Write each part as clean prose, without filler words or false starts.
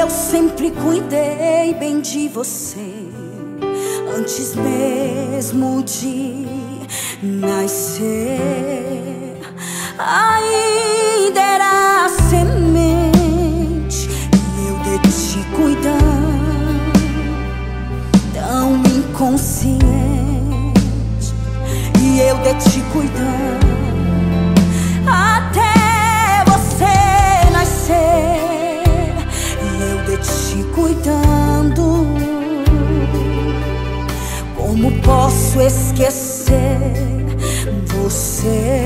eu sempre cuidei bem de você, antes mesmo de nascer. Ainda era semente e eu de ti cuidando, tão inconsciente, e eu de ti cuidando até você nascer, e eu de ti cuidando. Como posso esquecer você?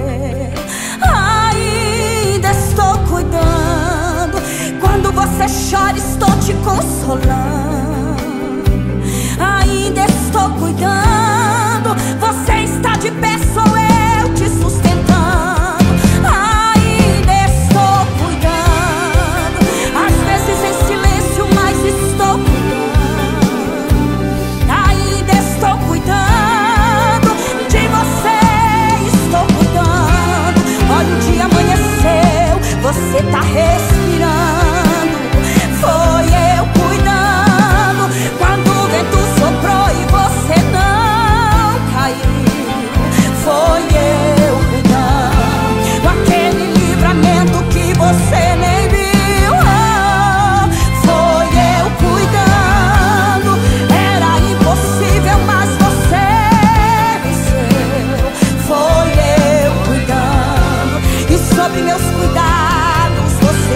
Ainda estou cuidando. Quando você chora, estou te consolando. Ainda estou cuidando. Você está de pé, sou eu te sustentando. Ainda estou cuidando. Às vezes em silêncio, mas estou cuidando. Ainda estou cuidando de você, estou cuidando. Olha, o dia amanheceu, você tá respirando. Foi eu cuidando. Quando o vento soprou e você não caiu, foi eu cuidando. Aquele livramento que você nem viu, foi eu cuidando. Era impossível, mas você venceu. Foi eu cuidando. E sob meus cuidados você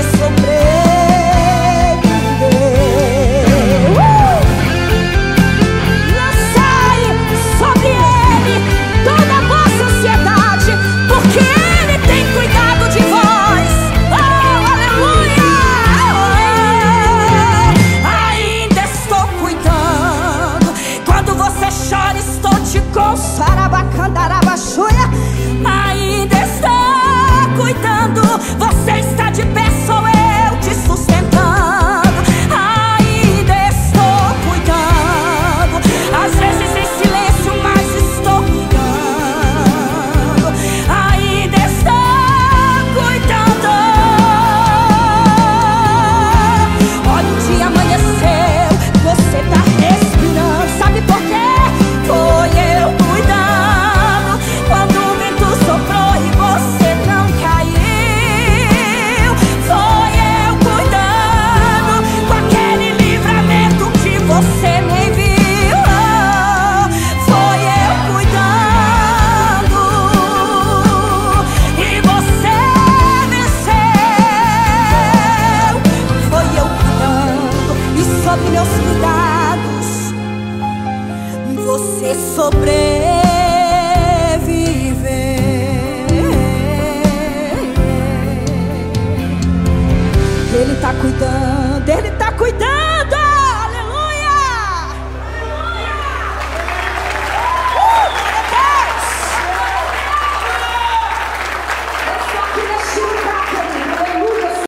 sobreviveu. Lançai sobre ele toda a vossa ansiedade, porque ele tem cuidado de vós. Oh, aleluia! Ainda estou cuidando. Quando você chora, estou te consolando. Ainda estou cuidando. Você está de pé, sou eu te sustentando. Ainda estou cuidando. Às vezes em silêncio, mas estou cuidando. Ainda estou cuidando. Olha, o dia amanheceu, você tá respirando. Sabe por quê? Foi eu cuidando. Quando o vento soprou e você não caiu, foi eu cuidando. Com aquele livramento que você nem viu, foi eu cuidando. E você venceu. Foi eu cuidando. E sob meus cuidados você sobreviveu.